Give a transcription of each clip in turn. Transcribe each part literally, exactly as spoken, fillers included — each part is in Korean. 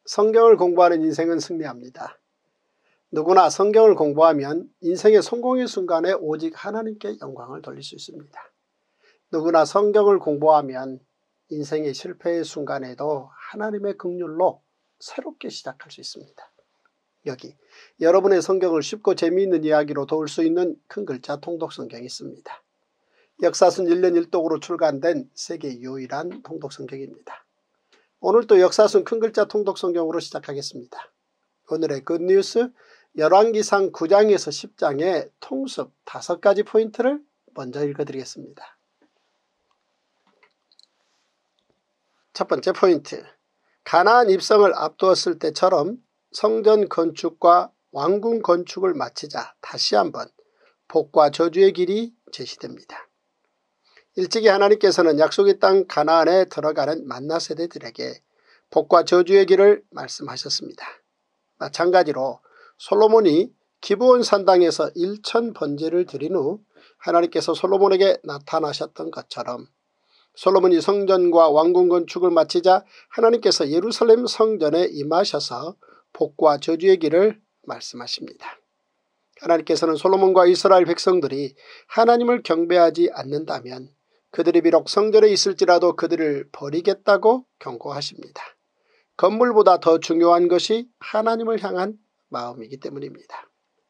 성경을 공부하는 인생은 승리합니다. 누구나 성경을 공부하면 인생의 성공의 순간에 오직 하나님께 영광을 돌릴 수 있습니다. 누구나 성경을 공부하면 인생의 실패의 순간에도 하나님의 긍휼로 새롭게 시작할 수 있습니다. 여기 여러분의 성경을 쉽고 재미있는 이야기로 도울 수 있는 큰 글자 통독 성경이 있습니다. 역사순 일 년 일 독으로 출간된 세계 유일한 통독 성경입니다. 오늘도 역사순 큰 글자 통독 성경으로 시작하겠습니다. 오늘의 굿뉴스 열왕기상 구 장에서 십 장의 통습 다섯 가지 포인트를 먼저 읽어드리겠습니다. 첫 번째 포인트, 가나안 입성을 앞두었을 때처럼 성전 건축과 왕궁 건축을 마치자 다시 한번 복과 저주의 길이 제시됩니다. 일찍이 하나님께서는 약속의 땅 가나안에 들어가는 만나 세대들에게 복과 저주의 길을 말씀하셨습니다. 마찬가지로 솔로몬이 기브온 산당에서 일천 번제를 드린 후 하나님께서 솔로몬에게 나타나셨던 것처럼 솔로몬이 성전과 왕궁 건축을 마치자 하나님께서 예루살렘 성전에 임하셔서 복과 저주의 길을 말씀하십니다. 하나님께서는 솔로몬과 이스라엘 백성들이 하나님을 경배하지 않는다면 그들이 비록 성전에 있을지라도 그들을 버리겠다고 경고하십니다. 건물보다 더 중요한 것이 하나님을 향한 마음이기 때문입니다.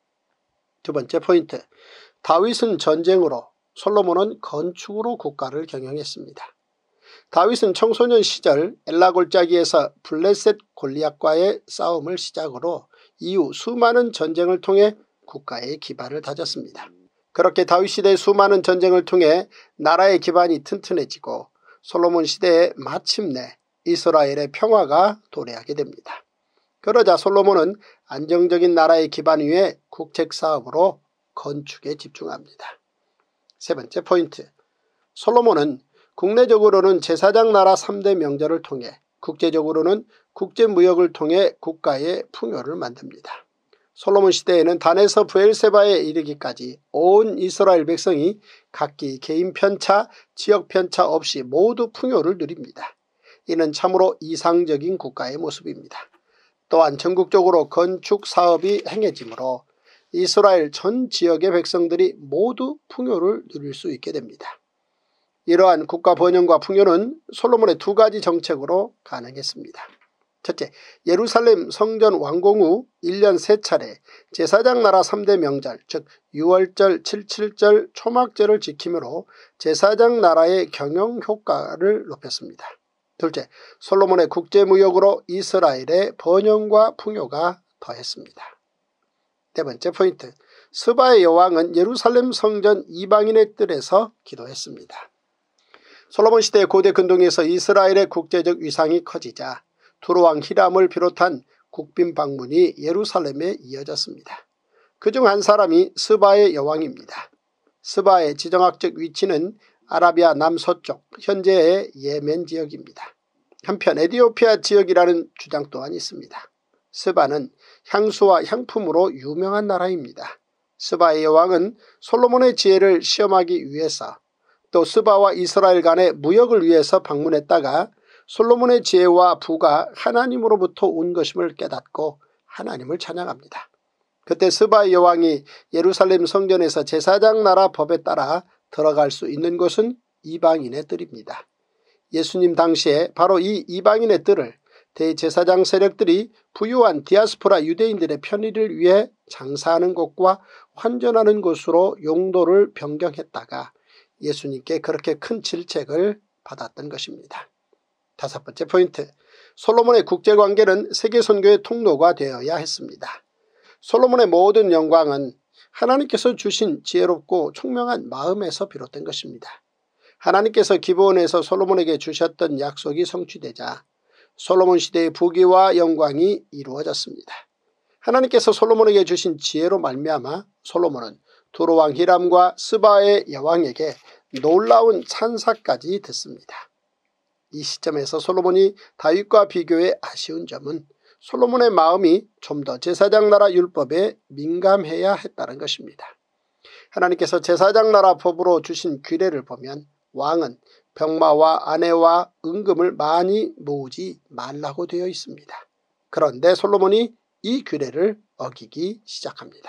두 번째 포인트, 다윗은 전쟁으로, 솔로몬은 건축으로 국가를 경영했습니다. 다윗은 청소년 시절 엘라 골짜기에서 블레셋 골리앗과의 싸움을 시작으로 이후 수많은 전쟁을 통해 국가의 기반을 다졌습니다. 그렇게 다윗 시대의 수많은 전쟁을 통해 나라의 기반이 튼튼해지고 솔로몬 시대에 마침내 이스라엘의 평화가 도래하게 됩니다. 그러자 솔로몬은 안정적인 나라의 기반 위에 국책 사업으로 건축에 집중합니다. 세 번째 포인트, 솔로몬은 국내적으로는 제사장 나라 삼 대 명절을 통해 국제적으로는 국제무역을 통해 국가의 풍요를 만듭니다. 솔로몬 시대에는 단에서 브엘세바에 이르기까지 온 이스라엘 백성이 각기 개인 편차, 지역 편차 없이 모두 풍요를 누립니다. 이는 참으로 이상적인 국가의 모습입니다. 또한 전국적으로 건축 사업이 행해지므로 이스라엘 전 지역의 백성들이 모두 풍요를 누릴 수 있게 됩니다. 이러한 국가 번영과 풍요는 솔로몬의 두 가지 정책으로 가능했습니다. 첫째, 예루살렘 성전 완공 후 일 년 세 차례 제사장 나라 삼 대 명절, 즉 유월절, 칠칠절, 초막절을 지킴으로 제사장 나라의 경영 효과를 높였습니다. 둘째, 솔로몬의 국제무역으로 이스라엘의 번영과 풍요가 더했습니다. 네 번째 포인트, 스바의 여왕은 예루살렘 성전 이방인의 뜰에서 기도했습니다. 솔로몬 시대 고대 근동에서 이스라엘의 국제적 위상이 커지자 두로왕 히람을 비롯한 국빈 방문이 예루살렘에 이어졌습니다. 그중 한 사람이 스바의 여왕입니다. 스바의 지정학적 위치는 아라비아 남서쪽 현재의 예멘 지역입니다. 한편 에티오피아 지역이라는 주장 또한 있습니다. 스바는 향수와 향품으로 유명한 나라입니다. 스바의 여왕은 솔로몬의 지혜를 시험하기 위해서 또 스바와 이스라엘 간의 무역을 위해서 방문했다가 솔로몬의 지혜와 부가 하나님으로부터 온 것임을 깨닫고 하나님을 찬양합니다. 그때 스바의 여왕이 예루살렘 성전에서 제사장 나라 법에 따라 들어갈 수 있는 곳은 이방인의 뜰입니다. 예수님 당시에 바로 이 이방인의 뜰을 대제사장 세력들이 부유한 디아스포라 유대인들의 편의를 위해 장사하는 곳과 환전하는 곳으로 용도를 변경했다가 예수님께 그렇게 큰 질책을 받았던 것입니다. 다섯 번째 포인트, 솔로몬의 국제관계는 세계선교의 통로가 되어야 했습니다. 솔로몬의 모든 영광은 하나님께서 주신 지혜롭고 총명한 마음에서 비롯된 것입니다. 하나님께서 기브온에서 솔로몬에게 주셨던 약속이 성취되자 솔로몬 시대의 부귀와 영광이 이루어졌습니다. 하나님께서 솔로몬에게 주신 지혜로 말미암아 솔로몬은 두로왕 히람과 스바의 여왕에게 놀라운 찬사까지 듣습니다. 이 시점에서 솔로몬이 다윗과 비교해 아쉬운 점은 솔로몬의 마음이 좀 더 제사장 나라 율법에 민감해야 했다는 것입니다. 하나님께서 제사장 나라 법으로 주신 규례를 보면 왕은 병마와 아내와 은금을 많이 모으지 말라고 되어 있습니다. 그런데 솔로몬이 이 규례를 어기기 시작합니다.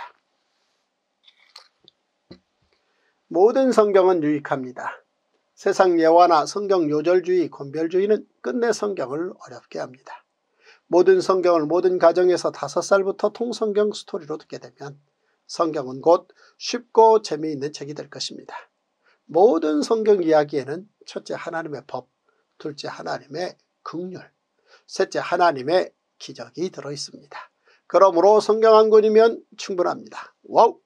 모든 성경은 유익합니다. 세상 예화나 성경 요절주의, 권별주의는 끝내 성경을 어렵게 합니다. 모든 성경을 모든 가정에서 다섯 살부터 통성경 스토리로 듣게 되면 성경은 곧 쉽고 재미있는 책이 될 것입니다. 모든 성경 이야기에는 첫째 하나님의 법, 둘째 하나님의 긍휼, 셋째 하나님의 기적이 들어있습니다. 그러므로 성경 한 권이면 충분합니다. 와우!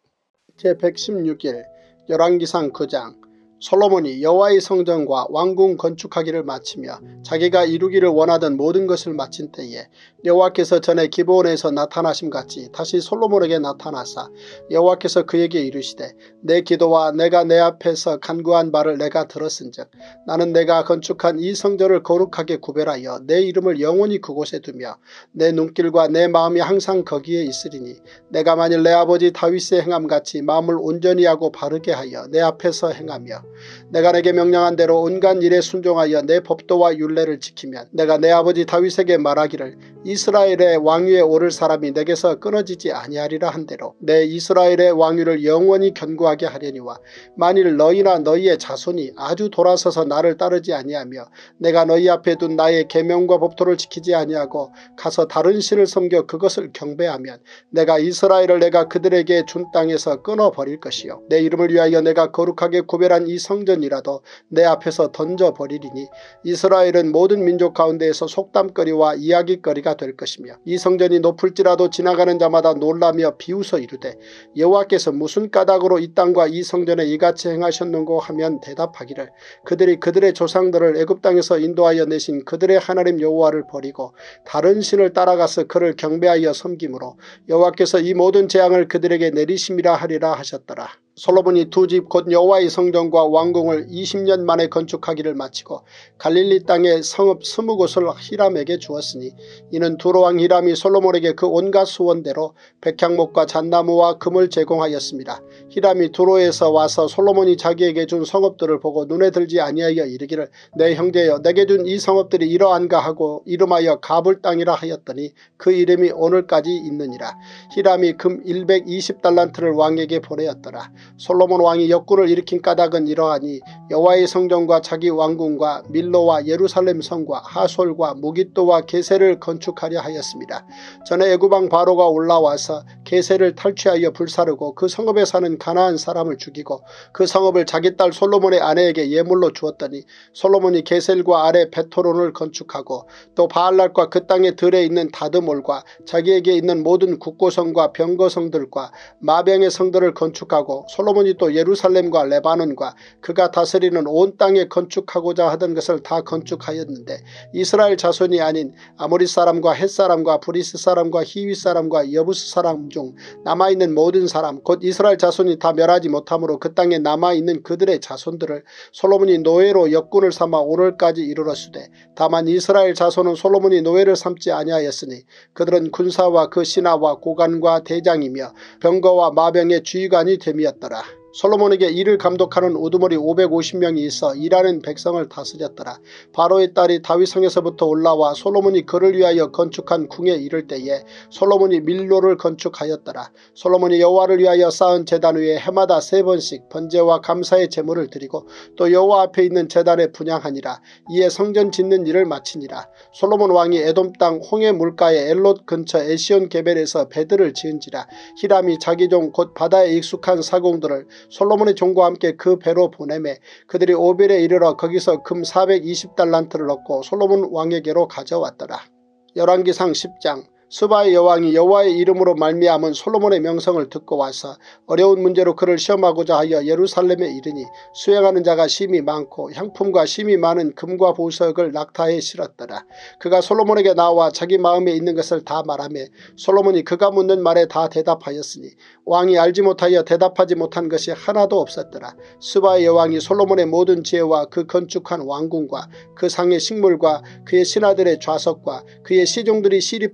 제백십육 일 열왕기상 구 장 솔로몬이 여호와의 성전과 왕궁 건축하기를 마치며 자기가 이루기를 원하던 모든 것을 마친 때에 여호와께서 전에 기브온에서 나타나심같이 다시 솔로몬에게 나타나사 여호와께서 그에게 이르시되 내 기도와 내가 내 앞에서 간구한 바를 내가 들었은즉 나는 내가 건축한 이 성전을 거룩하게 구별하여 내 이름을 영원히 그곳에 두며 내 눈길과 내 마음이 항상 거기에 있으리니 내가 만일 내 아버지 다윗의 행함같이 마음을 온전히 하고 바르게 하여 내 앞에서 행하며 내가 내게 명령한 대로 온갖 일에 순종하여 내 법도와 율례를 지키면 내가 내 아버지 다윗에게 말하기를 이스라엘의 왕위에 오를 사람이 내게서 끊어지지 아니하리라 한 대로 내 이스라엘의 왕위를 영원히 견고하게 하려니와 만일 너희나 너희의 자손이 아주 돌아서서 나를 따르지 아니하며 내가 너희 앞에 둔 나의 계명과 법도를 지키지 아니하고 가서 다른 신을 섬겨 그것을 경배하면 내가 이스라엘을 내가 그들에게 준 땅에서 끊어버릴 것이요 내 이름을 위하여 내가 거룩하게 구별한 이 성전이라도 내 앞에서 던져버리리니 이스라엘은 모든 민족 가운데에서 속담거리와 이야기거리가 될 것이며 이 성전이 높을지라도 지나가는 자마다 놀라며 비웃어 이르되 여호와께서 무슨 까닭으로 이 땅과 이 성전에 이같이 행하셨는고 하면 대답하기를 그들이 그들의 조상들을 애굽 땅에서 인도하여 내신 그들의 하나님 여호와를 버리고 다른 신을 따라가서 그를 경배하여 섬김으로 여호와께서 이 모든 재앙을 그들에게 내리심이라 하리라 하셨더라. 솔로몬이 두 집 곧 여호와의 성전과 왕궁을 이십 년 만에 건축하기를 마치고 갈릴리 땅에 성읍 스무 곳을 히람에게 주었으니 이는 두로왕 히람이 솔로몬에게 그 온갖 소원대로 백향목과 잣나무와 금을 제공하였습니다. 히람이 두로에서 와서 솔로몬이 자기에게 준 성읍들을 보고 눈에 들지 아니하여 이르기를 내 형제여 내게 준 이 성읍들이 이러한가 하고 이름하여 가불 땅이라 하였더니 그 이름이 오늘까지 있느니라. 히람이 금 백이십 달란트를 왕에게 보내었더라. 솔로몬 왕이 역군을 일으킨 까닭은 이러하니 여호와의 성전과 자기 왕궁과 밀로와 예루살렘 성과 하솔과 무깃도와 게세를 건축하려 하였습니다. 전에 애굽왕 바로가 올라와서 게세를 탈취하여 불사르고 그 성읍에 사는 가나안 사람을 죽이고 그 성읍을 자기 딸 솔로몬의 아내에게 예물로 주었더니 솔로몬이 게셀과 아래 베토론을 건축하고 또 바알락과 그 땅의 들에 있는 다드몰과 자기에게 있는 모든 국고성과 병거성들과 마병의 성들을 건축하고 솔로몬이 또 예루살렘과 레바논과 그가 다스리는 온 땅에 건축하고자 하던 것을 다 건축하였는데 이스라엘 자손이 아닌 아모리 사람과 헷 사람과 브리스 사람과 히위 사람과 여부스 사람 중 남아있는 모든 사람 곧 이스라엘 자손이 다 멸하지 못하므로 그 땅에 남아있는 그들의 자손들을 솔로몬이 노예로 역군을 삼아 오늘까지 이르렀으되 다만 이스라엘 자손은 솔로몬이 노예를 삼지 아니하였으니 그들은 군사와 그 신하와 고관과 대장이며 병거와 마병의 주의관이 됨이었더라. 솔로몬에게 일을 감독하는 우두머리 오백오십 명이 있어 일하는 백성을 다스렸더라. 바로의 딸이 다윗성에서부터 올라와 솔로몬이 그를 위하여 건축한 궁에 이를 때에 솔로몬이 밀로를 건축하였더라. 솔로몬이 여호와를 위하여 쌓은 제단 위에 해마다 세 번씩 번제와 감사의 제물을 드리고 또 여호와 앞에 있는 제단에 분향하니라. 이에 성전 짓는 일을 마치니라. 솔로몬 왕이 에돔 땅 홍해 물가의 엘롯 근처 에시온 게벨에서 배들을 지은지라. 히람이 자기 종 곧 바다에 익숙한 사공들을 솔로몬의 종과 함께 그 배로 보내매 그들이 오벨에 이르러 거기서 금 사백이십 달란트를 얻고 솔로몬 왕에게로 가져왔더라. 열왕기상 십 장 스바의 여왕이 여호와의 이름으로 말미암은 솔로몬의 명성을 듣고 와서 어려운 문제로 그를 시험하고자 하여 예루살렘에 이르니 수행하는 자가 심히 많고 향품과 심히 많은 금과 보석을 낙타에 실었더라. 그가 솔로몬에게 나와 자기 마음에 있는 것을 다 말하며 솔로몬이 그가 묻는 말에 다 대답하였으니 왕이 알지 못하여 대답하지 못한 것이 하나도 없었더라. 스바의 여왕이 솔로몬의 모든 지혜와 그 건축한 왕궁과 그 상의 식물과 그의 신하들의 좌석과 그의 시종들이 시립한 것과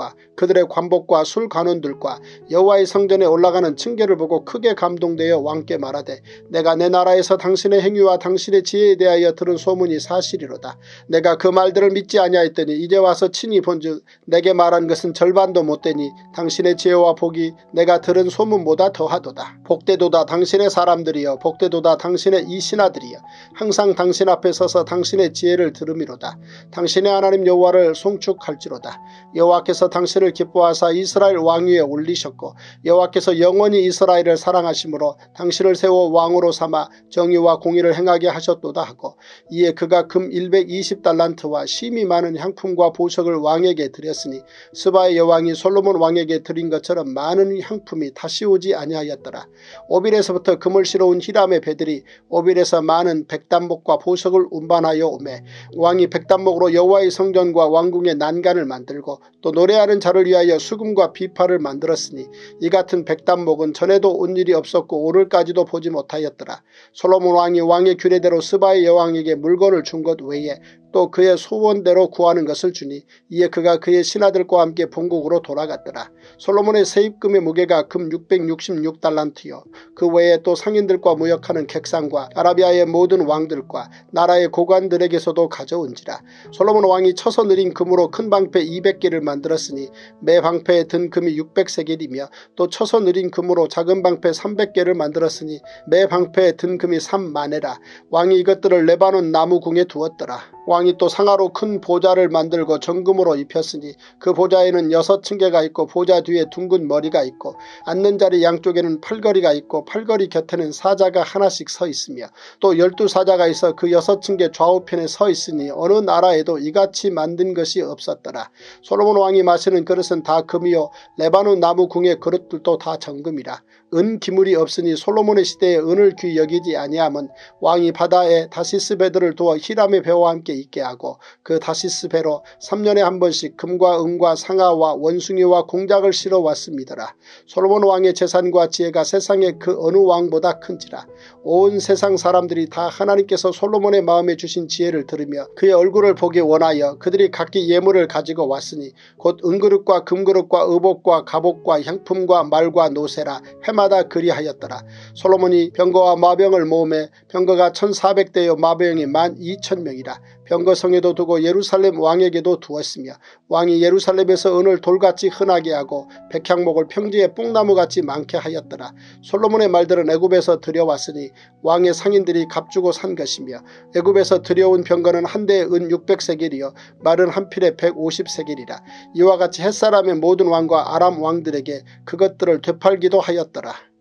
사람들과 그들의 관복과 술 관원들과 여호와의 성전에 올라가는 층계를 보고 크게 감동되어 왕께 말하되 내가 내 나라에서 당신의 행위와 당신의 지혜에 대하여 들은 소문이 사실이로다. 내가 그 말들을 믿지 아니하였더니 이제 와서 친히 본즉 내게 말한 것은 절반도 못되니 당신의 지혜와 복이 내가 들은 소문보다 더하도다. 복되도다 당신의 사람들이여 복되도다 당신의 이 신하들이여 항상 당신 앞에 서서 당신의 지혜를 들음이로다. 당신의 하나님 여호와를 송축할지로다. 여호와께서 당신을 기뻐하사 이스라엘 왕위에 올리셨고 여호와께서 영원히 이스라엘을 사랑하심으로 당신을 세워 왕으로 삼아 정의와 공의를 행하게 하셨도다 하고 이에 그가 금 백이십 달란트와 심히 많은 향품과 보석을 왕에게 드렸으니 스바의 여왕이 솔로몬 왕에게 드린 것처럼 많은 향품이 다시 오지 아니하였더라. 오빌에서부터 금을 실어온 히람의 배들이 오빌에서 많은 백단목과 보석을 운반하여 오매 왕이 백단목으로 여호와의 성전과 왕궁의 난간을 만들고 또 노래하는 자를 위하여 수금과 비파를 만들었으니 이 같은 백단목은 전에도 온 일이 없었고 오늘까지도 보지 못하였더라. 솔로몬 왕이 왕의 규례대로 스바의 여왕에게 물건을 준 것 외에 또 그의 소원대로 구하는 것을 주니 이에 그가 그의 신하들과 함께 본국으로 돌아갔더라. 솔로몬의 세입금의 무게가 금 육백육십육 달란트요 그 외에 또 상인들과 무역하는 객상과 아라비아의 모든 왕들과 나라의 고관들에게서도 가져온지라. 솔로몬 왕이 쳐서 느린 금으로 큰 방패 이백 개를 만들었으니 매 방패에 든 금이 육백 세겔이며 또 쳐서 느린 금으로 작은 방패 삼백 개를 만들었으니 매 방패에 든 금이 삼만에라. 왕이 이것들을 레바논 나무궁에 두었더라. 왕이 또 상아로 큰 보좌를 만들고 정금으로 입혔으니 그 보좌에는 여섯 층계가 있고 보좌 뒤에 둥근 머리가 있고 앉는 자리 양쪽에는 팔걸이가 있고 팔걸이 곁에는 사자가 하나씩 서 있으며 또 열두 사자가 있어 그 여섯 층계 좌우편에 서 있으니 어느 나라에도 이같이 만든 것이 없었더라. 솔로몬 왕이 마시는 그릇은 다 금이요 레바논 나무 궁의 그릇들도 다 정금이라. 은 기물이 없으니 솔로몬의 시대에 은을 귀히 여기지 아니함은 왕이 바다에 다시스 배들을 두어 히람의 배와 함께 있게 하고 그 다시스 배로 삼 년에 한 번씩 금과 은과 상아와 원숭이와 공작을 실어 왔음이더라. 솔로몬 왕의 재산과 지혜가 세상의 그 어느 왕보다 큰지라. 온 세상 사람들이 다 하나님께서 솔로몬의 마음에 주신 지혜를 들으며 그의 얼굴을 보기 원하여 그들이 각기 예물을 가지고 왔으니 곧 은그릇과 금그릇과 의복과 갑옷과 향품과 말과 노새라 해마다 그리하였더라. 솔로몬이 병거와 마병을 모으매 병거가 천사백 대여 마병이 만 이천 명이라. 병거성에도 두고 예루살렘 왕에게도 두었으며 왕이 예루살렘에서 은을 돌같이 흔하게 하고 백향목을 평지에 뽕나무같이 많게 하였더라. 솔로몬의 말들은 애굽에서 들여왔으니 왕의 상인들이 값주고 산 것이며 애굽에서 들여온 병거는 한 대에 은 육백 세겔이요 말은 한 필에 백오십 세겔이라. 이와 같이 햇사람의 모든 왕과 아람 왕들에게 그것들을 되팔기도 하였더라.